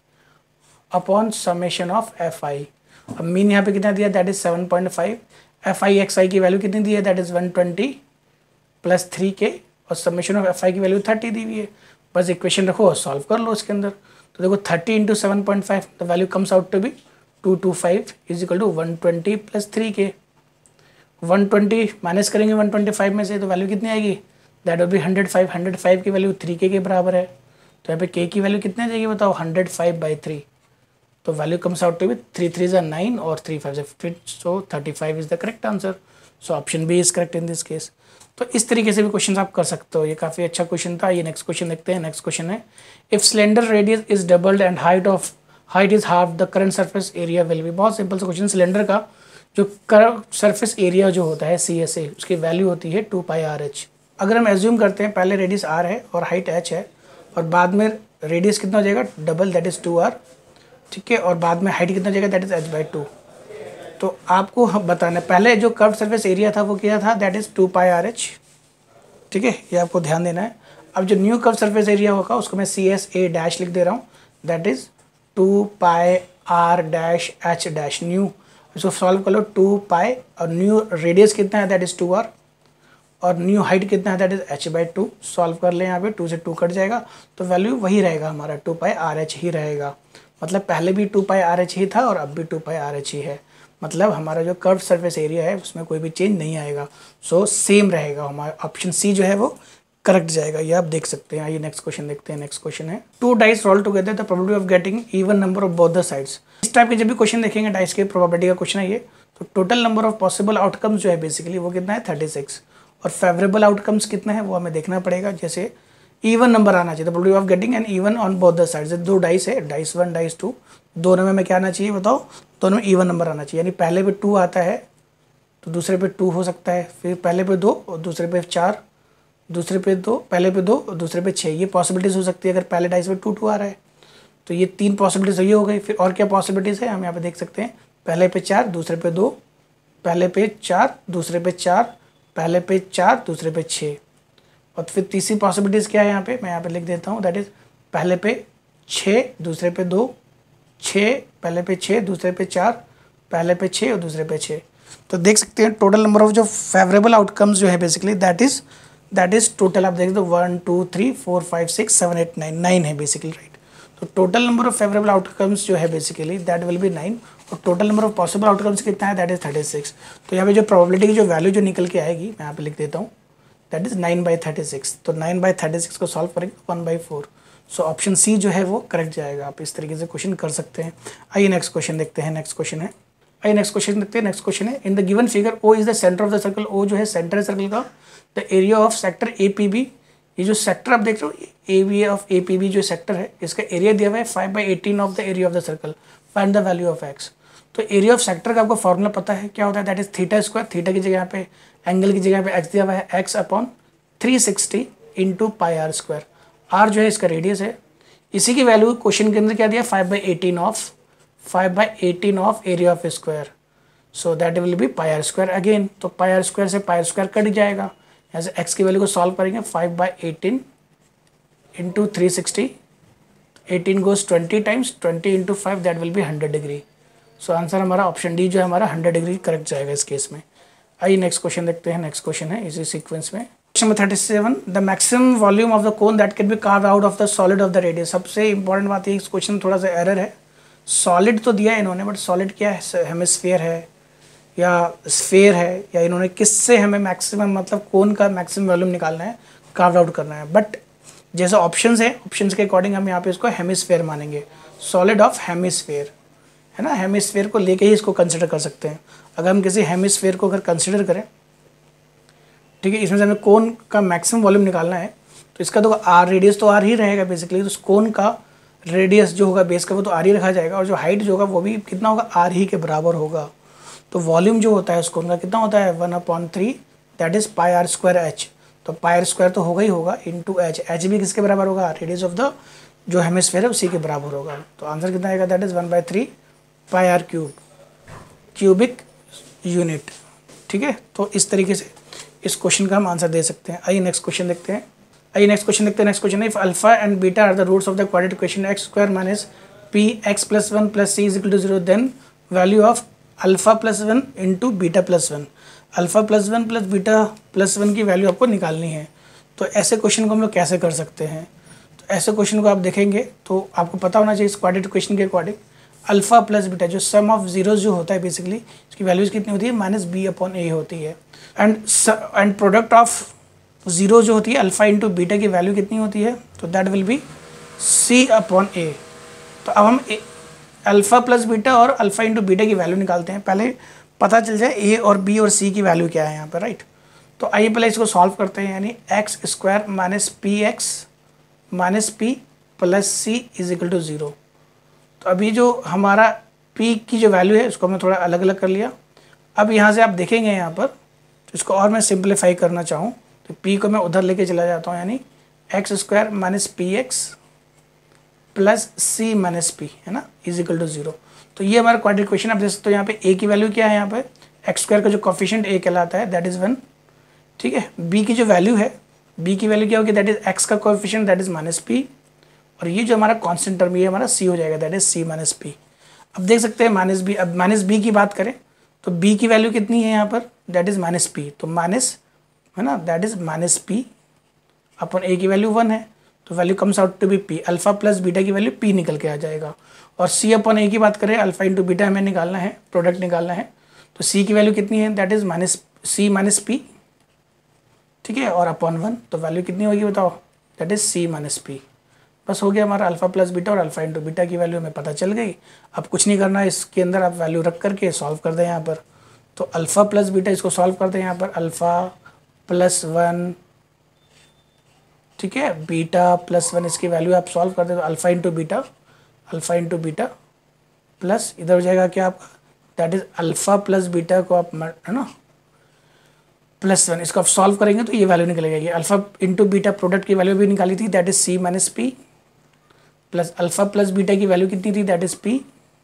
upon summation of fi। अब मीन यहाँ पे कितना दिया, दैट इज 7.5, fi(xi) की वैल्यू कितनी दी है, दैट इज 120 प्लस 3k, और समेशन ऑफ fi की वैल्यू 30 दी हुई है। बस इक्वेशन रखो और सॉल्व कर लो इसके अंदर। तो देखो 30 into 7.5, the value comes out to be 225 is equal to 120 plus 3k। 120 minus करेंगे 125 में से, तो वैल्यू कितनी आएगी, दैट विल बी 105। 105 की वैल्यू 3k के बराबर है, तो यहाँ पे k की वैल्यू कितनी आ जाएगी बताओ, 105/3, तो value comes out to be 3 3 9 और 3 5 15, so 35 is the correct answer. So option B is correct in this case. तो इस तरीके से भी क्वेश्चन आप कर सकते हो। ये काफ़ी अच्छा क्वेश्चन था। ये नेक्स्ट क्वेश्चन देखते हैं। नेक्स्ट क्वेश्चन है, if cylinder radius is doubled and height is half, the curved surface area will be. बहुत सिंपल सा क्वेश्चन। सिलेंडर का जो सरफेस एरिया जो होता है CSA, उसकी वैल्यू होती है 2πRh। अगर हम एज्यूम करते हैं पहले रेडियस r है और हाइट h है, और बाद में रेडियस कितना हो जाएगा डबल, दैट इज 2r, ठीक है, और बाद में हाइट कितना हो जाएगा, दैट इज h/2। तो आपको हम बताना है, पहले जो कर्व सरफेस एरिया था वो क्या था, दैट इज 2πRh, ठीक है, ये आपको ध्यान देना है। अब जो न्यू कर्व सरफेस एरिया होगा उसको मैं CSA' लिख दे रहा हूँ, दैट इज 2πr-h'। न्यू, इसको सॉल्व कर लो, 2π और न्यू रेडियस कितना है, दैट इज 2r, और न्यू हाइट कितना है, दैट इज h/2। सॉल्व कर लें, यहाँ पे 2 से 2 कट जाएगा, तो वैल्यू वही रहेगा हमारा, 2πRh ही रहेगा। मतलब पहले भी 2πRh ही था और अब भी 2πRh ही है। मतलब हमारा जो कर्व सरफेस एरिया है उसमें कोई भी चेंज नहीं आएगा, सो सेम रहेगा हमारा। ऑप्शन सी जो है वो करेक्ट जाएगा, ये आप देख सकते हैं। आइए नेक्स्ट क्वेश्चन देखते हैं। नेक्स्ट क्वेश्चन है 2 dice roll together the probability of getting even number of both the sides. इस टाइप के जब भी क्वेश्चन देखेंगे डाइस के प्रोबेबिलिटी का क्वेश्चन है ये, तो total number of possible outcomes जो है बेसिकली वो कितना है 36, और फेवरेबल आउटकम्स कितना है वो हमें देखना पड़ेगा। जैसे इवन नंबर आना चाहिए, the probability of getting an even on both the sides. 2 dice है, डाइस 1 डाइस 2, दोनों में हमें क्या आना चाहिए बताओ, दोनों में इवन नंबर आना चाहिए। यानी पहले पे 2 आता है तो दूसरे पे 2 हो सकता है, फिर पहले पे 2 और दूसरे पे 4, दूसरे पे 2, पहले पे 2 और दूसरे पे 6, ये पॉसिबिलिटीज़ हो सकती है। अगर पहले डाइस में 2 आ रहा है तो ये 3 पॉसिबिलिटीज़ ये हो गई। फिर और क्या पॉसिबिलिटीज़ है हम यहाँ पे देख सकते हैं, पहले पे 4 दूसरे पे 2, पहले पे 4 दूसरे पे 4, पहले पे 4 दूसरे पे 6, और फिर तीसरी पॉसिबिलिटीज़ क्या है यहाँ पे, मैं यहाँ पे लिख देता हूँ, दैट इज़ पहले पे 6 दूसरे पे 2, 6 पहले पे 6 दूसरे पे 4, पहले पे 6 और दूसरे पे 6। तो देख सकते हैं टोटल नंबर ऑफ जो फेवरेबल आउटकम्स जो है बेसिकली दैट इज टोटल, आप देख दो 1 2 3 4 5 6 7 8 9, 9 है बेसिकली, राइट। तो total number of favourable outcomes जो है बेसिकली दैट विल बी 9, और total number of possible outcomes कितना है दैट इज 36। तो यहाँ पे जो प्रोबेबिलिटी की जो वैल्यू जो निकल के आएगी मैं यहाँ पे लिख देता हूँ, दैट इज 9/36। तो 9/36 को सॉल्व करेंगे 1/4। सो ऑप्शन सी जो है वो करेक्ट जाएगा। आप इस तरीके से क्वेश्चन कर सकते हैं। आइए नेक्स्ट क्वेश्चन देखते हैं। नेक्स्ट क्वेश्चन है, आइए नेक्स्ट क्वेश्चन देखते हैं। नेक्स्ट क्वेश्चन है in the given figure O is the centre of the circle. O जो है सेंटर है सर्कल का। The area of sector APB, ये जो सेक्टर आप देख रहे हो एरिया ऑफ APB जो सेक्टर है इसका एरिया दिया हुआ है 5/18 of the area of the circle. Find the value of x. तो एरिया ऑफ सेक्टर का आपको फॉर्मूला पता है क्या होता है, that is theta square. Theta की जगह पे एंगल की जगह पे एक्स दिया हुआ है, x/360 into pi r square. R जो है इसका रेडियस है। इसी की वैल्यू क्वेश्चन के अंदर क्या दिया 5/18 of area of square. So that will be pi r square again. तो पाई आर स्क्वायर से पाई आर स्क्वायर कट जाएगा। यहाँ से एक्स की वैल्यू को सॉल्व करेंगे 5/18 into 360, 18 goes 20 times, 20 into 5 that will be 100 degree. So answer हमारा option D जो है हमारा 100 डिग्री करेक्ट जाएगा इस केस में। आइए नेक्स्ट क्वेश्चन देखते हैं। नेक्स्ट क्वेश्चन है इसी सीक्वेंस में question number 37, the maximum volume of the cone that can be carve out of the solid of the radius. सबसे इंपॉर्टेंट बात है इस क्वेश्चन में थोड़ा सा एरर है। सॉलिड तो दिया है इन्होंने, बट सॉलिड क्या है, हेमिस्फीयर है या स्फीयर है, या इन्होंने किससे हमें मैक्सिमम मतलब कोन का मैक्सिमम वॉल्यूम निकालना है, कार्व आउट करना है। बट जैसे ऑप्शंस है, ऑप्शंस के अकॉर्डिंग हम यहाँ पे इसको हेमिस्फीयर मानेंगे, सॉलिड ऑफ हेमिस्फीयर है ना। हेमिस्फीयर को लेके ही इसको कंसिडर कर सकते हैं। अगर हम किसी हेमिस्फीयर को अगर कंसिडर करें, ठीक है, इसमें से हमें कोन का मैक्सिमम वॉल्यूम निकालना है, तो इसका तो आर रेडियस तो आर ही रहेगा बेसिकली। तो कोन का रेडियस जो होगा बेस का वो तो आर ही रखा जाएगा, और जो हाइट जो होगा वो भी कितना होगा, आर ही के बराबर होगा। तो वॉल्यूम जो होता है उस कोन का कितना होता है 1/3 that is pi r square h. तो पाई आर स्क्वायर तो होगा ही होगा इंटू एच। एच भी किसके बराबर होगा, रेडियस ऑफ द जो हेमिस्फीयर है उसी के बराबर होगा। तो आंसर कितना आएगा, that is 1/3 pi r cubic unit. ठीक है, तो इस तरीके से इस क्वेश्चन का हम आंसर दे सकते हैं। आइए नेक्स्ट क्वेश्चन देखते हैं। नेक्स्ट क्वेश्चन है if alpha and beta are the roots of the quadratic equation x square minus p x + 1 + c = 0 then value of alpha +1 into beta +1। Alpha +1 + beta +1 की value आपको निकालनी है। तो ऐसे क्वेश्चन को हम लोग कैसे कर सकते हैं, तो ऐसे क्वेश्चन को आप देखेंगे तो आपको पता होना चाहिए इस क्वाड्रेटिक इक्वेशन के अकॉर्डिंग अल्फा प्लस बीटा जो सम ऑफ जीरोज जो होता है बेसिकली इसकी वैल्यूज कितनी होती है -b/a होती है। एंड प्रोडक्ट ऑफ जीरो जो होती है अल्फा इंटू बीटा की वैल्यू कितनी होती है, तो दैट विल बी c/a। तो अब हम अल्फा प्लस बीटा और अल्फा इंटू बीटा की वैल्यू निकालते हैं। पहले पता चल जाए a और b और c की वैल्यू क्या है यहाँ पर, राइट। तो आइए पहले इसको सॉल्व करते हैं। यानी x² - px - p + c = 0। तो अभी जो हमारा p की जो वैल्यू है उसको मैं थोड़ा अलग अलग कर लिया। अब यहाँ से आप देखेंगे यहाँ पर तो इसको और मैं सिंप्लीफाई करना चाहूँ तो p को मैं उधर लेके चला जाता हूँ, यानी x² - px + c - p है ना = 0। तो ये हमारा क्वाड्रेटिक इक्वेशन। आप देख सकते हो यहाँ पे a की वैल्यू क्या है, यहाँ पे x² का जो कोफिशिएंट a कहलाता है दैट इज़ 1। ठीक है, b की जो वैल्यू है, b की वैल्यू क्या होगी, दैट इज़ x का कोफिशिएंट दैट इज़ -p, और ये जो हमारा कांस्टेंट टर्म ये हमारा c हो जाएगा दैट इज c - p। अब देख सकते हैं -b, अब -b की बात करें तो b की वैल्यू कितनी है यहाँ पर, दैट इज -p। तो माइनस है ना, दैट इज -p अपन a की वैल्यू 1 है तो value comes out to be p। Alpha plus beta की वैल्यू p निकल के आ जाएगा। और c/a की बात करें अल्फा इंटू बीटा हमें निकालना है, प्रोडक्ट निकालना है, तो c की वैल्यू कितनी है, दैट इज -c - p ठीक है, और अपॉन 1, तो वैल्यू कितनी होगी बताओ, that is c minus p. बस हो गया हमारा अल्फा प्लस बीटा, और अल्फा इंटू बीटा की वैल्यू हमें पता चल गई। अब कुछ नहीं करना, इसके अंदर आप वैल्यू रख करके सॉल्व कर दें यहाँ पर। तो अल्फा प्लस बीटा इसको सॉल्व करते हैं यहाँ पर, अल्फा प्लस 1, ठीक है, बीटा प्लस 1, इसकी वैल्यू आप सॉल्व कर दे तो अल्फा इंटू बीटा प्लस इधर हो जाएगा क्या आपका, that is alpha plus beta को आप है ना प्लस 1, इसको आप सॉल्व करेंगे तो ये वैल्यू निकलेगा। ये अल्फा इंटू बीटा प्रोडक्ट की वैल्यू भी निकाली थी, that is c minus p, plus alpha plus beta की वैल्यू कितनी थी, दैट इज पी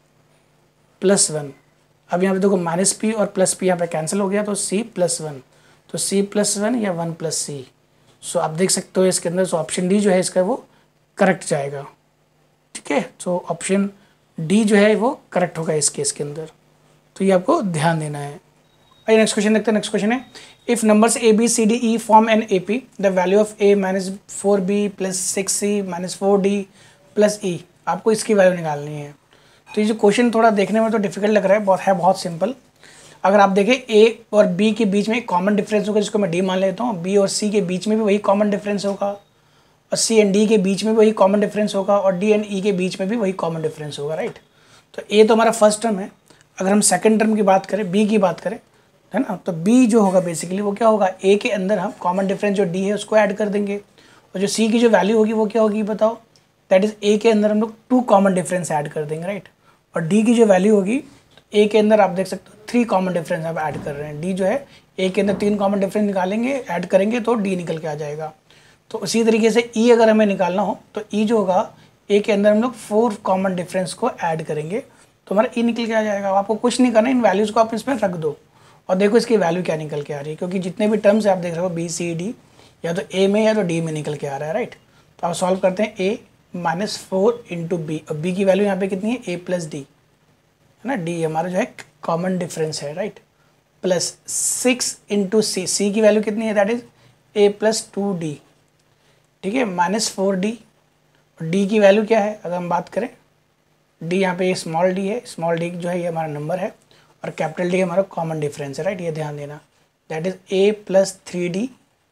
प्लस 1। अब यहाँ पे देखो माइनस पी और प्लस पी यहाँ पे कैंसिल हो गया, तो सी प्लस 1, तो सी प्लस 1 या 1 प्लस सी। सो आप देख सकते हो इसके अंदर, सो ऑप्शन डी जो है इसका वो करेक्ट जाएगा। ठीक है, तो ऑप्शन डी जो है वो करेक्ट होगा इस केस के अंदर, तो ये आपको ध्यान देना है। आइए नेक्स्ट क्वेश्चन देखते हैं। नेक्स्ट क्वेश्चन है, if numbers a B C d e form an A P, the value of a minus 4b plus 6c minus 4d plus e, आपको इसकी वैल्यू निकालनी है। तो ये जो क्वेश्चन थोड़ा देखने में तो डिफिकल्ट लग रहा है, बहुत सिंपल। अगर आप देखें ए और बी के बीच में एक कॉमन डिफरेंस होगा, जिसको मैं डी मान लेता हूँ, बी और सी के बीच में भी वही कॉमन डिफरेंस होगा, और सी एंड डी के बीच में भी वही कॉमन डिफरेंस होगा, और डी एंड ई के बीच में भी वही कॉमन डिफरेंस होगा, राइट। तो ए तो हमारा फर्स्ट टर्म है। अगर हम सेकंड टर्म की बात करें, बी की बात करें, है ना, तो बी जो होगा बेसिकली वो क्या होगा, ए के अंदर हम कॉमन डिफरेंस जो डी है उसको ऐड कर देंगे, और जो सी की जो वैल्यू होगी वो क्या होगी बताओ, दैट इज ए के अंदर हम लोग 2 कॉमन डिफरेंस ऐड कर देंगे, राइट। और डी की जो वैल्यू होगी, ए के अंदर आप देख सकते हो 3 कॉमन डिफरेंस आप ऐड कर रहे हैं। डी जो है ए के अंदर 3 कॉमन डिफरेंस निकालेंगे, ऐड करेंगे तो डी निकल के आ जाएगा। तो उसी तरीके से ई अगर हमें निकालना हो तो ई जो होगा, ए के अंदर हम लोग 4 कॉमन डिफरेंस को ऐड करेंगे तो हमारा ई निकल के आ जाएगा। आपको कुछ नहीं करना, इन वैल्यूज़ को आप इसमें रख दो और देखो इसकी वैल्यू क्या निकल के आ रही है, क्योंकि जितने भी टर्म्स आप देख रहे हो बी सी डी, या तो ए में या तो डी में निकल के आ रहा है, राइट। तो आप सॉल्व करते हैं ए माइनस 4 इंटू बी, और बी की वैल्यू यहाँ पे कितनी है, ए प्लस डी, है ना, डी हमारा जो है कॉमन डिफरेंस है, right, plus 6 into C, C की वैल्यू कितनी है, that is a plus 2d, ठीक है, माइनस 4d, और डी की वैल्यू क्या है अगर हम बात करें, डी यहाँ पे स्मॉल डी है, स्मॉल डी जो है ये हमारा नंबर है, और कैपिटल डी हमारा कॉमन डिफरेंस है, राइट, ये ध्यान देना, that is a plus 3d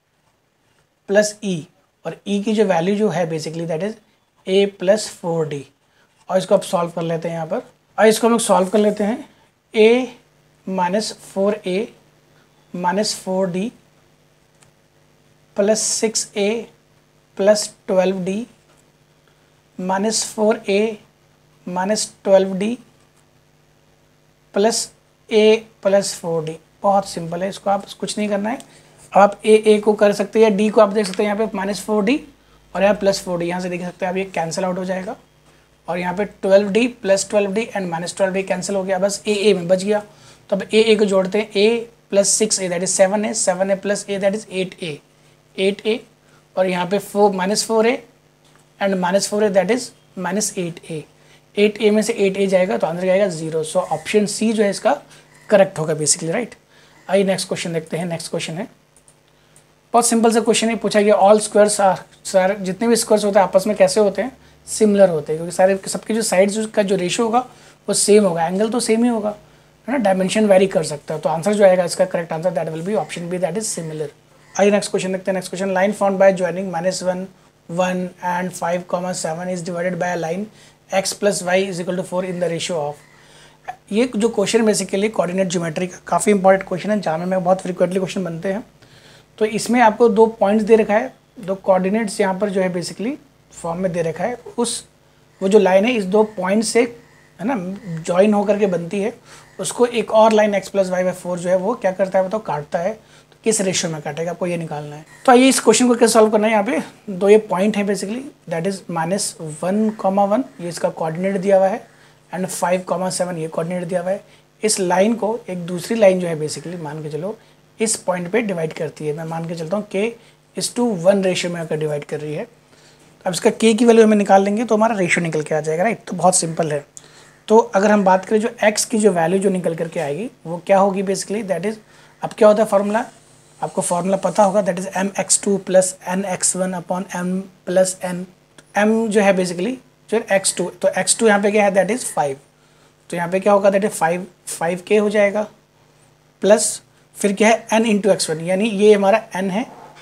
plus e, और ई की जो वैल्यू जो है basically that is a plus 4d, और इसको आप सॉल्व कर लेते हैं यहाँ पर, और इसको हम लोग सॉल्व कर लेते हैं, a minus 4a minus 4d plus 6a plus 12d minus 4a minus 12d plus a plus 4d। बहुत सिंपल है, इसको आप कुछ नहीं करना है। आप a को कर सकते हैं, या d को आप देख सकते हैं यहाँ पे माइनस 4d और यहाँ प्लस 4d, यहाँ से देख सकते हैं आप, ये कैंसिल आउट हो जाएगा, और यहाँ पे 12d plus 12d and minus 12d cancel हो गया, बस a में बच गया। तो अब a को जोड़ते हैं, a plus 6a that is 7a, 7a plus a that is 8a, और यहाँ पे 4 minus 4a and minus 4a that is minus 8a, 8a में से 8a जाएगा तो आंसर जाएगा 0। सो ऑप्शन सी जो है इसका करेक्ट होगा बेसिकली, राइट। आइए नेक्स्ट क्वेश्चन देखते हैं। नेक्स्ट क्वेश्चन है बहुत सिंपल सा क्वेश्चन है, पूछा गया ऑल स्क्वायर्स आर, सारे जितने भी स्क्वायर्स होते हैं आपस में कैसे होते हैं, सिमिलर होते हैं, क्योंकि सारे सबके जो साइड्स का जो रेशियो होगा वो सेम होगा, एंगल तो सेम ही होगा, है ना, डायमेंशन वेरी कर सकता है। तो आंसर जो आएगा इसका correct answer that will be option B, that is similar. आइए नेक्स्ट क्वेश्चन देखते हैं। Next question, line found by joining -1 1 and 5,7 is divided by a line x plus Y is equal to 4 in the ratio of. ये जो question basically coordinate geometry का काफ़ी important question है, जानने में बहुत फ्रिक्वेंटली क्वेश्चन बनते हैं। तो इसमें आपको 2 पॉइंट्स दे रखा है, 2 कोऑर्डिनेट्स यहाँ पर जो है बेसिकली फॉर्म में दे रखा है, उस वो जो लाइन है इस 2 पॉइंट से, है ना, ज्वाइन होकर के बनती है, उसको एक और line x plus y by 4 जो है वो क्या करता है बताओ, काटता है। तो किस रेशियो में काटेगा आपको ये निकालना है। तो आइए इस क्वेश्चन को कैसे सॉल्व करना है। यहाँ पे 2 ये पॉइंट है बेसिकली, दैट इज -1,1 ये इसका कोऑर्डिनेट दिया हुआ है, एंड 5,7 ये कोऑर्डिनेट दिया हुआ है। इस लाइन को एक दूसरी लाइन जो है बेसिकली मान के चलो इस पॉइंट पे डिवाइड करती है। मैं मान के चलता हूँ k:1 रेशियो में अगर डिवाइड कर रही है, अब इसका k की वैल्यू हमें निकाल लेंगे तो हमारा रेशियो निकल के आ जाएगा, राइट। तो बहुत सिंपल है। तो अगर हम बात करें जो x की जो वैल्यू जो निकल करके आएगी वो क्या होगी बेसिकली, दैट इज, अब क्या होता है फार्मूला, आपको फार्मूला पता होगा, that is mx2 plus nx1 upon m plus n। m जो है बेसिकली जो x2, तो x2 यहाँ पे क्या है, दैट इज 5, तो यहाँ पे क्या होगा, दैट इज 5k हो जाएगा, प्लस फिर क्या है n इंटू x1, यानी ये हमारा n है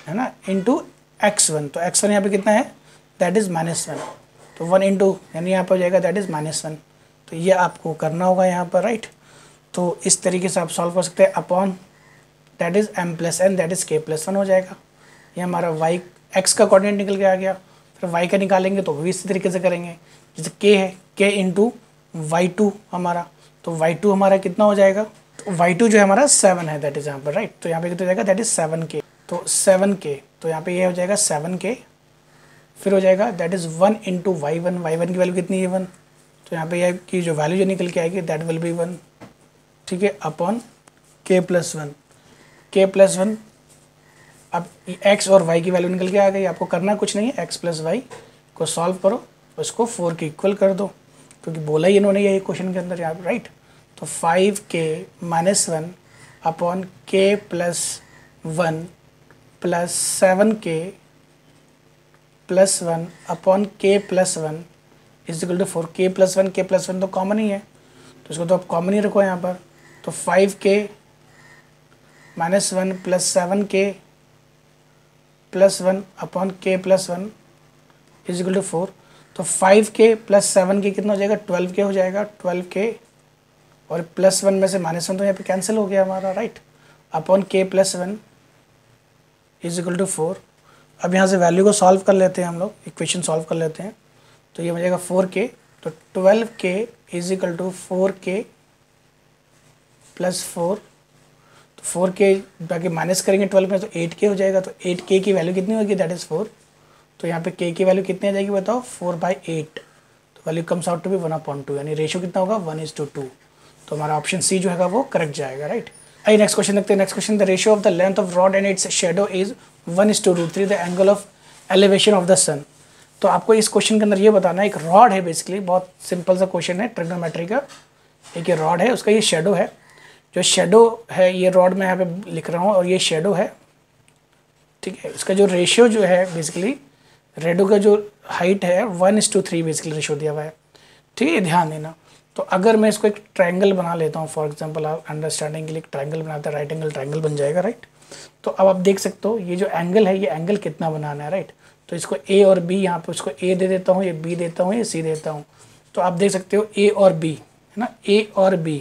है ना, इंटू x1। तो x1 यहाँ पे कितना है, दैट इज़ -1। तो 1 इंटू यानी यहाँ पर हो जाएगा दैट इज़ -1। तो ये आपको करना होगा यहाँ पर, राइट। तो इस तरीके से आप सॉल्व कर सकते हैं, upon that is m+n that is k+1 हो जाएगा। ये हमारा y x का कोऑर्डिनेट निकल के आ गया। फिर y का निकालेंगे तो भी इसी तरीके से करेंगे, जैसे k है, k इंटू y2 हमारा, तो y2 हमारा कितना हो जाएगा, तो y2 जो है हमारा 7 है दैट इज़ यहाँ पर, राइट। तो यहाँ पे कितना हो जाएगा, दैट इज़ 7k। तो 7k, तो यहाँ पे ये हो जाएगा 7k। फिर हो जाएगा that is 1 into y1, y1 की वैल्यू कितनी है 1, तो यहाँ पे यह की जो वैल्यू जो निकल के आएगी दैट विल बी 1, ठीक है, अपॉन k+1। k+1, अब x और y की वैल्यू निकल के आ गई। आपको करना कुछ नहीं है, x + y को सॉल्व करो, उसको 4 के इक्वल कर दो, क्योंकि बोला ही इन्होंने यही क्वेश्चन के अंदर यहाँ पर, राइट। तो 5k - 1 upon k+1 plus 7k + 1 upon k+1 is equal to 4। k+1 तो कॉमन ही है, तो इसको तो आप कॉमन ही रखो यहाँ पर। तो 5k - 1 plus 7k + 1 upon k+1 is equal to 4। तो 5k + 7k कितना हो जाएगा, 12k हो जाएगा। 12k और +1 में से -1 तो यहाँ पे कैंसिल हो गया हमारा, right, upon k+1 is equal to 4। अब यहाँ से वैल्यू को सॉल्व कर लेते हैं हम लोग, इक्वेशन सॉल्व कर लेते हैं। तो ये हो जाएगा 4k, तो 12k is equal to 4k + 4। तो 4k बाकी माइनस करेंगे 12 में तो 8k हो जाएगा। तो 8k की वैल्यू कितनी होगी, दैट इज़ 4। तो यहाँ पे k की वैल्यू कितनी आ जाएगी बताओ, 4/8। तो value comes out to be 1/2, यानी रेशियो कितना होगा, 1:2। तो हमारा ऑप्शन सी जो है वो करेक्ट जाएगा, राइट। आइए नेक्स्ट क्वेश्चन देखते हैं। Next question, the ratio of the length of rod and its shadow is 1:√3 the angle of elevation of the sun. तो आपको इस क्वेश्चन के अंदर ये बताना है, एक रॉड है, बेसिकली बहुत सिंपल सा क्वेश्चन है, ट्रिग्नोमेट्री का। एक ये रॉड है, उसका ये शेडो है, जो शेडो है ये रॉड में यहाँ पे लिख रहा हूँ, और ये शेडो है, ठीक है। इसका जो रेशियो जो है बेसिकली रेडो का जो हाइट है 1:3 बेसिकली रेशियो दिया हुआ है, ठीक है, ध्यान देना। तो अगर मैं इसको एक ट्रायंगल बना लेता हूँ, फॉर एग्जांपल आप अंडरस्टैंडिंग के लिए एक ट्रायंगल बनाते हैं, राइट एंगल ट्रायंगल बन जाएगा, राइट। तो अब आप देख सकते हो ये जो एंगल है, ये एंगल कितना बनाना है, राइट। तो इसको ए और बी, यहाँ पे उसको ए दे देता हूँ, ये बी देता हूँ, ये सी देता हूँ। तो आप देख सकते हो ए और बी, है ना, ए और बी,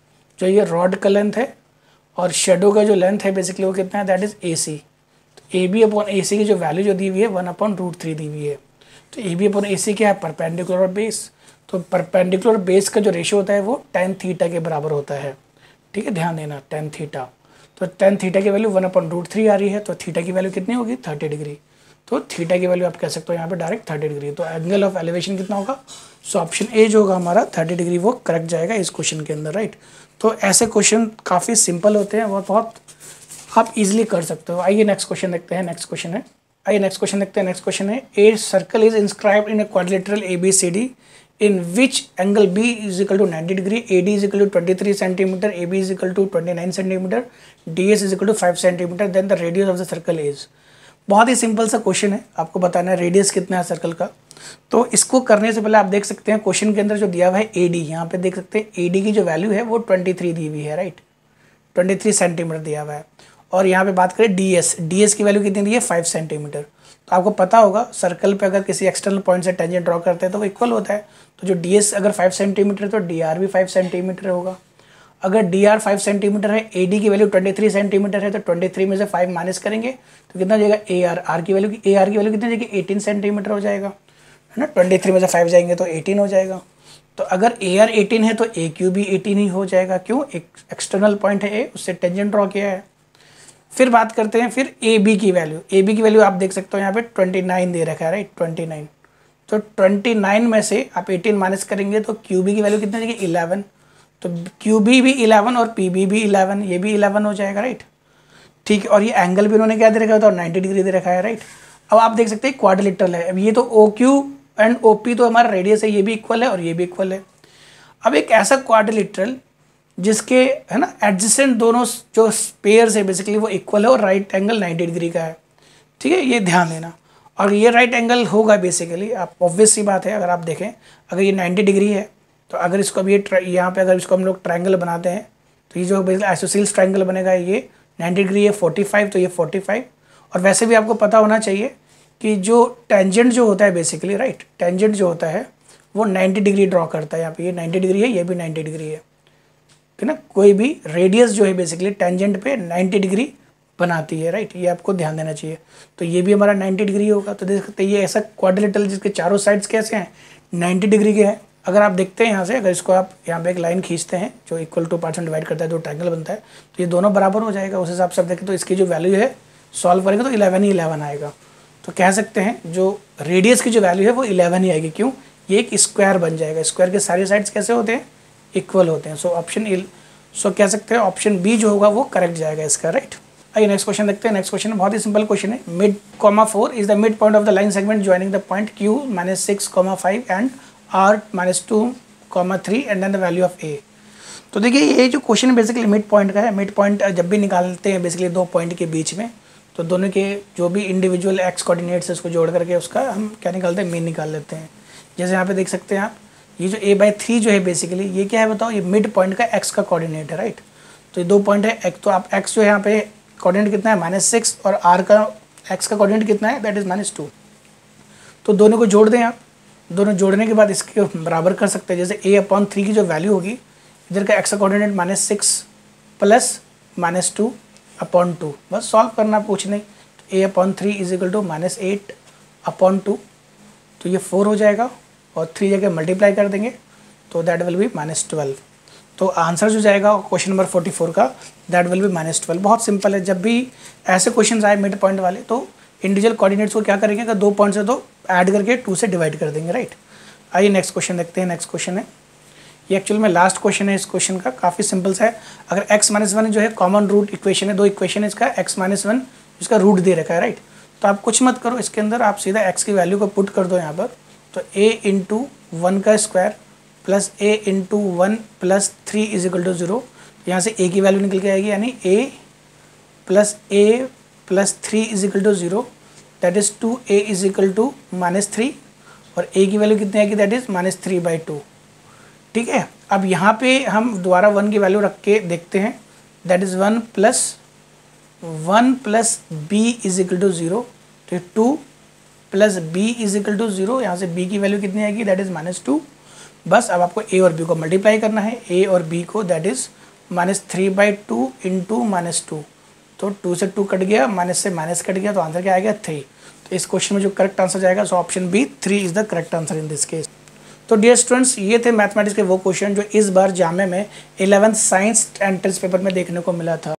जो ये रॉड का लेंथ है और शेडो का जो लेंथ है बेसिकली वो कितना है, दैट इज़ ए सी। तो ए बी अपॉन ए सी की जो वैल्यू जो दी हुई है 1/√3 दी हुई है। तो A B upon A C क्या है, परपेंडिकुलर बेस। तो परपेंडिकुलर बेस का जो रेशियो होता है वो tan थीटा के बराबर होता है, ठीक है, ध्यान देना, tan थीटा। तो tan थीटा की वैल्यू 1/√3 आ रही है, तो थीटा की वैल्यू कितनी होगी, 30 डिग्री। तो थीटा की वैल्यू आप कह सकते हो यहाँ पे डायरेक्ट 30 डिग्री। तो एंगल ऑफ एलिवेशन कितना होगा, सो ऑप्शन ए जो होगा हमारा 30 डिग्री वो करेक्ट जाएगा इस क्वेश्चन के अंदर, राइट। तो ऐसे क्वेश्चन काफ़ी सिंपल होते हैं, वो बहुत आप इजीली कर सकते हो। आइए नेक्स्ट क्वेश्चन देखते हैं। नेक्स्ट क्वेश्चन है, आइए नेक्स्ट क्वेश्चन देखते हैं। नेक्स्ट क्वेश्चन है, a circle is inscribed in a quadrilateral ABCD in which angle B is equal to 90 degree, AD is equal to 23 centimeter, AB is equal to 29 centimeter, DS is equal to 5 centimeter, then the radius of the circle is। बहुत ही simple सा question है, आपको बताना है radius कितना है circle का। तो इसको करने से पहले आप देख सकते हैं क्वेश्चन के अंदर जो दिया हुआ है AD, यहाँ पे देख सकते हैं AD की जो वैल्यू है वो 23 दी हुई है, राइट, 23 सेंटीमीटर दिया हुआ है। और यहाँ पे बात करें DS की वैल्यू कितनी दी है, 5 सेंटीमीटर। तो आपको पता होगा सर्कल पे अगर किसी एक्सटर्नल पॉइंट से टेंजेंट ड्रॉ करते हैं तो वो इक्वल होता है। तो जो DS अगर 5 सेंटीमीटर है तो DR भी 5 सेंटीमीटर होगा। अगर DR 5 सेंटीमीटर है, AD की वैल्यू 23 सेंटीमीटर है, तो 23 में से 5 माइनस करेंगे तो कितना हो जाएगा, AR की वैल्यू कितनी हो जाएगी, 18 सेंटीमीटर हो जाएगा, है ना। 23 में से 5 जाएंगे तो 18 हो जाएगा। तो अगर AR 18 है तो AQ भी 18 ही हो जाएगा, क्यों, एक एक्सटर्नल पॉइंट है A, उससे टेंजेंट ड्रॉ किया है। फिर बात करते हैं फिर AB की वैल्यू आप देख सकते हो यहाँ पे 29 दे रखा है, राइट, 29। तो 29 में से आप 18 माइनस करेंगे तो QB की वैल्यू कितनी हो जाएगी, 11। तो QB भी 11 और PB भी 11, ये भी 11 हो जाएगा, राइट, ठीक है। और ये एंगल भी उन्होंने क्या दे रखा है, 90 डिग्री दे रखा है, राइट। अब आप देख सकते हैं क्वाड्रिलेटरल है, अब ये तो OQ एंड OP तो हमारा रेडियस है, ये भी इक्वल है और ये भी इक्वल है। अब एक ऐसा क्वाड्रिलेटरल जिसके, है ना, एडजेसेंट दोनों जो पेयर्स है बेसिकली वो इक्वल है और राइट एंगल 90 डिग्री का है, ठीक है, ये ध्यान देना। और ये राइट एंगल होगा बेसिकली, आप ऑब्वियस सी बात है, अगर आप देखें अगर ये 90 डिग्री है तो अगर इसको अब ये यहाँ पे अगर इसको हम लोग ट्रायंगल बनाते हैं तो ये जो बेसिकली आइसोसेलेस ट्रायंगल बनेगा, ये 90 डिग्री है 45, तो ये 45, और वैसे भी आपको पता होना चाहिए कि जो टेंजेंट जो होता है बेसिकली, राइट, टेंजेंट जो होता है वो 90 डिग्री ड्रॉ करता है। यहाँ पे ये 90 डिग्री है, ये भी 90 डिग्री है, ठीक है ना। कोई भी रेडियस जो है बेसिकली टेंजेंट पे 90 डिग्री बनाती है, राइट, ये आपको ध्यान देना चाहिए। तो ये भी हमारा 90 डिग्री होगा। तो देख सकते हैं ये ऐसा क्वाड्रिलेटरल जिसके चारों साइड्स कैसे हैं, 90 डिग्री के हैं। अगर आप देखते हैं यहाँ से, अगर इसको आप यहाँ पे एक लाइन खींचते हैं जो इक्वल टू पार्ट्स में डिवाइड करता है, जो ट्रायंगल बनता है, तो ये दोनों बराबर हो जाएगा। उस हिसाब से आप देखें तो इसकी जो वैल्यू है सॉल्व करेंगे तो 11 ही 11 आएगा। तो कह सकते हैं जो रेडियस की जो वैल्यू है वो 11 ही आएगी। क्यों? ये एक स्क्वायर बन जाएगा। स्क्वायर के सारे साइड्स कैसे होते हैं, इक्वल होते हैं। सो कह सकते हैं ऑप्शन बी जो होगा वो करेक्ट जाएगा इसका, राइट। आइए नेक्स्ट क्वेश्चन देखते हैं। नेक्स्ट क्वेश्चन बहुत ही सिंपल क्वेश्चन है। Mid comma 4 is the mid point of the line segment joining the point Q -6, 5 and R -2, 3 and then the value of A। तो देखिए ये जो क्वेश्चन बेसिकली मिड पॉइंट का है। मिड पॉइंट जब भी निकालते हैं बेसिकली दो पॉइंट के बीच में, तो दोनों के जो भी इंडिविजुअल एक्स कोऑर्डिनेट्स है उसको जोड़ करके उसका हम क्या निकालते हैं, मीन निकाल लेते हैं। जैसे यहाँ पे देख सकते हैं आप, ये जो A/3 जो है बेसिकली ये क्या है बताओ, ये मिड पॉइंट का एक्स का कोऑर्डिनेट है, राइट। तो ये दो पॉइंट है, एक तो आप एक्स जो है यहाँ पे कोऑर्डिनेट कितना है -6 और आर का एक्स का कोऑर्डिनेट कितना है, दैट इज -2। तो दोनों को जोड़ दें आप। दोनों जोड़ने के बाद इसके बराबर कर सकते हैं। जैसे A/3 की जो वैल्यू होगी, इधर का एक्स का कोऑर्डिनेट -6 प्लस -2/2, बस सॉल्व करना, कुछ नहीं। तो A/3 इज इक्वल टू -8/2, तो ये 4 हो जाएगा और 3 जगह मल्टीप्लाई कर देंगे तो दैट विल बी -12। तो आंसर जो जाएगा क्वेश्चन नंबर 44 का, दैट विल बी -12। बहुत सिंपल है। जब भी ऐसे क्वेश्चन आए मिड पॉइंट वाले, तो इंडिविजुअल कोऑर्डिनेट्स को क्या करेंगे, अगर दो पॉइंट्स है तो ऐड करके 2 से डिवाइड कर देंगे, राइट। आइए नेक्स्ट क्वेश्चन देखते हैं। नेक्स्ट क्वेश्चन है, ये एक्चुअल में लास्ट क्वेश्चन है इस क्वेश्चन का, काफ़ी सिंपल सा है। अगर x-1 जो है कॉमन रूट इक्वेशन है, दो इक्वेशन है इसका, x-1 इसका रूट दे रखा है, राइट। तो आप कुछ मत करो इसके अंदर, आप सीधा x की वैल्यू को पुट कर दो यहाँ पर। तो a × 1 का square plus a × 1 + 3 is equal to 0। यहाँ से a की वैल्यू निकल के आएगी, यानी a + 3 is equal to 0, that is 2a is equal to -3, और a की वैल्यू कितनी आएगी, दैट इज़ -3/2, ठीक है। अब यहाँ पे हम दोबारा 1 की वैल्यू रख के देखते हैं, that is 1 + b is equal to 0, तो 2 + b इज इक्वल टू 0। यहाँ से b की वैल्यू कितनी आएगी, दैट इज़ -2। बस अब आपको a और b को मल्टीप्लाई करना है, a और b को, दैट इज़ -3/2 × -2, तो 2 से 2 कट गया, माइनस से माइनस कट गया, तो आंसर क्या आएगा 3। तो इस क्वेश्चन में जो करेक्ट आंसर जाएगा, so option b 3 is the correct answer in this case. तो डियर स्टूडेंट्स, ये थे मैथमेटिक्स के वो क्वेश्चन जो इस बार जामे में 11th साइंस एंट्रेंस पेपर में देखने को मिला था।